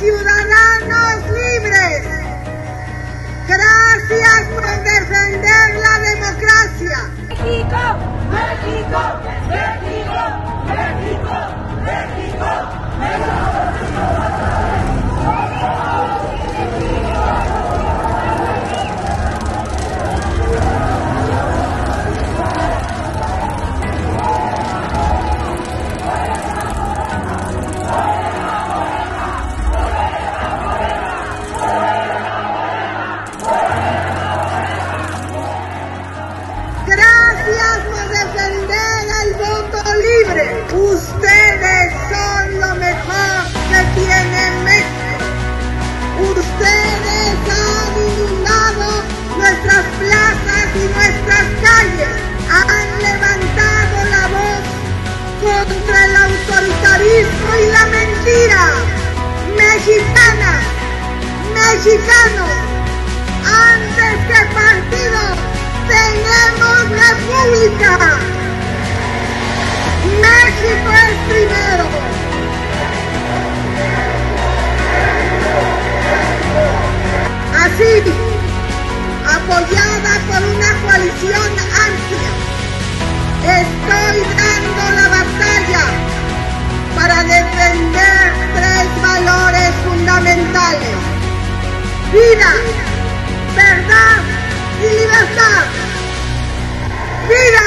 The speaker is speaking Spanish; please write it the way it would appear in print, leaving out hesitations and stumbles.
ciudadanos libres. Gracias por defender la democracia. México, México, México, México, México, Gracias por defender el voto libre. Ustedes son lo mejor que tiene México. Ustedes han inundado nuestras plazas y nuestras calles. Han levantado la voz contra el autoritarismo y la mentira. Mexicanas, mexicanos, antes que partido, tenemos república. México es primero. Así, apoyada por una coalición amplia, estoy dando la batalla para defender 3 valores fundamentales: vida, verdad y libertad. ¡Vida!